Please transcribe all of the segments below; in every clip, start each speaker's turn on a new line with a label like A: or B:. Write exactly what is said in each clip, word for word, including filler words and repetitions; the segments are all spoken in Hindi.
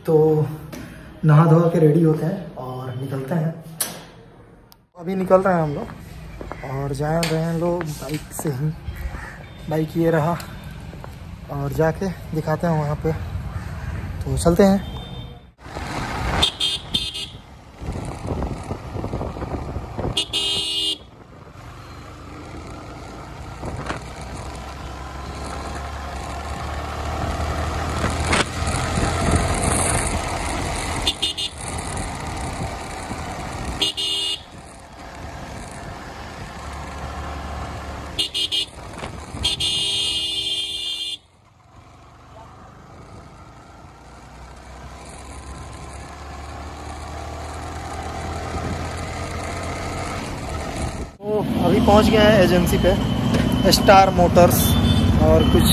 A: तो नहा धो के रेडी होते हैं और निकलते हैं। अभी निकल रहे हैं हम लोग और जा रहे हैं लोग बाइक से ही। बाइक ये रहा और जाके दिखाते हैं वहाँ पे, तो चलते हैं। तो अभी पहुंच गए हैं एजेंसी पे, स्टार मोटर्स, और कुछ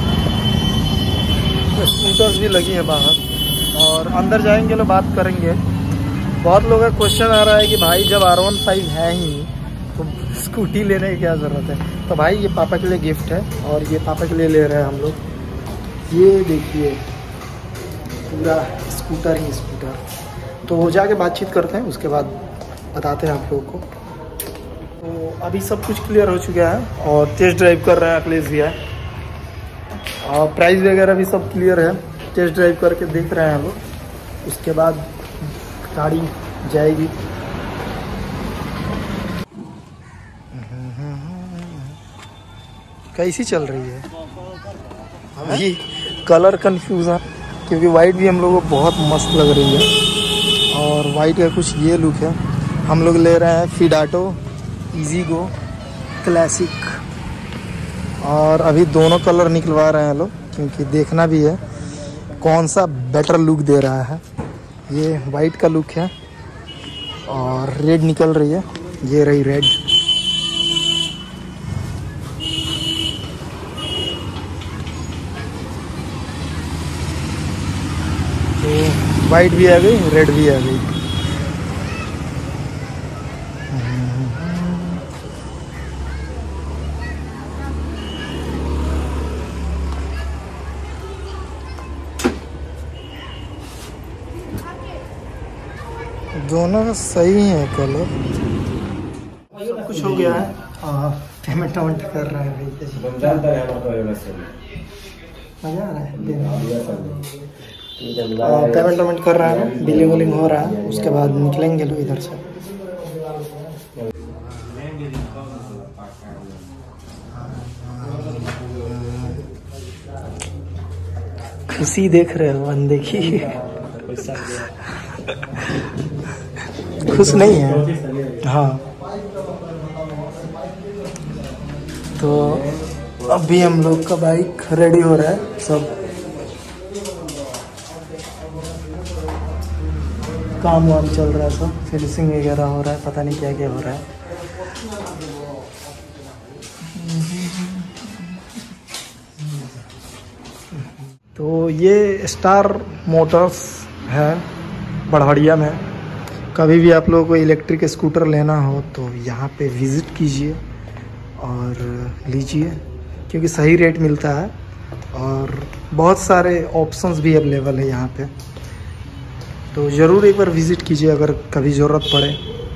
A: स्कूटर्स भी लगी है बाहर और अंदर जाएंगे लोग बात करेंगे। बहुत लोगों का क्वेश्चन आ रहा है कि भाई जब आर वन फाइव है ही तो स्कूटी लेने की क्या ज़रूरत है। तो भाई ये पापा के लिए गिफ्ट है और ये पापा के लिए ले रहे हैं हम लोग। ये देखिए पूरा स्कूटर ही स्कूटर। तो वो जाके बातचीत करते हैं, उसके बाद बताते हैं आप लोगों को। तो अभी सब कुछ क्लियर हो चुका है और टेस्ट ड्राइव कर रहे हैं अखिलेश भैया, और प्राइस वगैरह भी सब क्लियर है। टेस्ट ड्राइव करके देख रहे हैं हम लोग, उसके बाद गाड़ी जाएगी। कैसी चल रही है अभी? कलर कंफ्यूजन, क्योंकि वाइट भी हम लोगों को बहुत मस्त लग रही है और वाइट का कुछ ये लुक है। हम लोग ले रहे हैं फिडाटो इजीगो क्लासिक, और अभी दोनों कलर निकलवा रहे हैं लोग, क्योंकि देखना भी है कौन सा बेटर लुक दे रहा है। ये वाइट का लुक है और रेड निकल रही है, ये रही रेड। तो वाइट भी आ गई, रेड भी आ गई। दोनों सही है कलर। सब कुछ हो गया है, पेमेंट वेमेंट कर रहा है भैया। मजा आ रहा है, पेमेंट वेमेंट कर रहा है, बिलिंग विलिंग हो रहा है, उसके बाद निकलेंगे लोग इधर से। खुशी देख रहे हो बंदे की, खुश नहीं है। हाँ, तो अभी हम लोग का बाइक रेडी हो रहा है, सब काम वाम चल रहा है, सब फिनिशिंग वगैरह हो रहा है, पता नहीं क्या क्या हो रहा है। तो ये स्टार मोटर्स है बढ़िया में। कभी भी आप लोगों को इलेक्ट्रिक स्कूटर लेना हो तो यहाँ पे विज़िट कीजिए और लीजिए, क्योंकि सही रेट मिलता है और बहुत सारे ऑप्शंस भी अवेलेबल है यहाँ पे। तो ज़रूर एक बार विज़िट कीजिए अगर कभी ज़रूरत पड़े।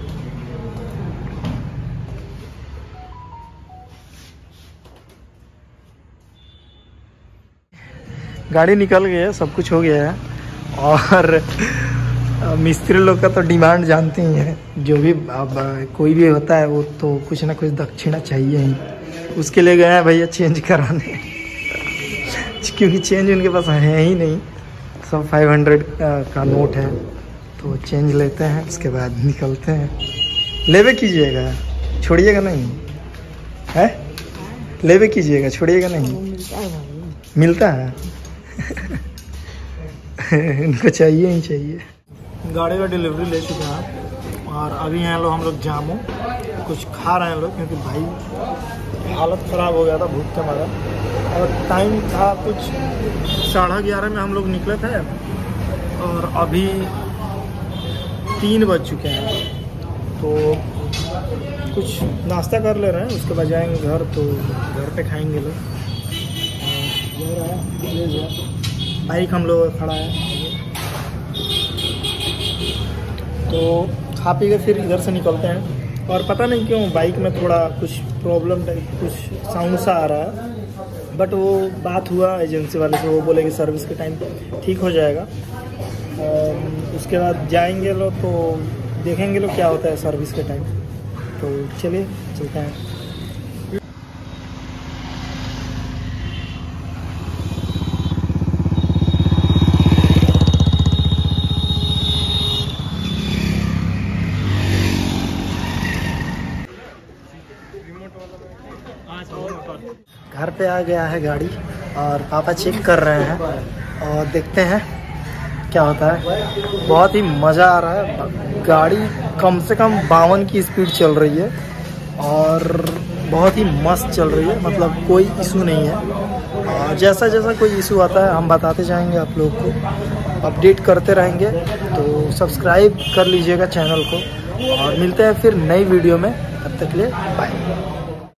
A: गाड़ी निकल गई है, सब कुछ हो गया है और मिस्त्री लोग का तो डिमांड जानते ही हैं। जो भी अब कोई भी होता है वो तो कुछ ना कुछ दक्षिणा चाहिए ही। उसके लिए गए हैं भैया चेंज कराने, क्योंकि चेंज उनके पास है ही नहीं, सब फाइव हंड्रेड का नोट है। तो चेंज लेते हैं, उसके बाद निकलते हैं। लेवे कीजिएगा, छोड़िएगा नहीं है, लेवे कीजिएगा, छोड़िएगा नहीं। मिलता है इनको चाहिए ही चाहिए। गाड़ी का डिलीवरी ले चुके हैं और अभी हैं लोग हम लोग जामू, कुछ खा रहे हैं लोग, क्योंकि भाई हालत ख़राब हो गया था भूख के मारे। और टाइम था कुछ साढ़े ग्यारह में हम लोग निकले थे और अभी तीन बज चुके हैं। तो कुछ नाश्ता कर ले रहे हैं, उसके बाद जाएंगे घर, तो घर पे खाएंगे लोग। बाइक हम लोग खड़ा है, तो खा पी के फिर इधर से निकलते हैं। और पता नहीं क्यों बाइक में थोड़ा कुछ प्रॉब्लम टाइप कुछ साउंड सा आ रहा है, बट वो बात हुआ एजेंसी वाले से, वो बोले कि सर्विस के टाइम ठीक हो जाएगा। और उसके बाद जाएंगे लोग तो देखेंगे लोग क्या होता है सर्विस के टाइम। तो चलिए चलते हैं। घर पे आ गया है गाड़ी और पापा चेक कर रहे हैं और देखते हैं क्या होता है। बहुत ही मज़ा आ रहा है। गाड़ी कम से कम बावन की स्पीड चल रही है और बहुत ही मस्त चल रही है, मतलब कोई इशू नहीं है। और जैसा जैसा कोई इशू आता है हम बताते जाएंगे, आप लोग को अपडेट करते रहेंगे। तो सब्सक्राइब कर लीजिएगा चैनल को और मिलते हैं फिर नई वीडियो में। तब तक के लिए बाय।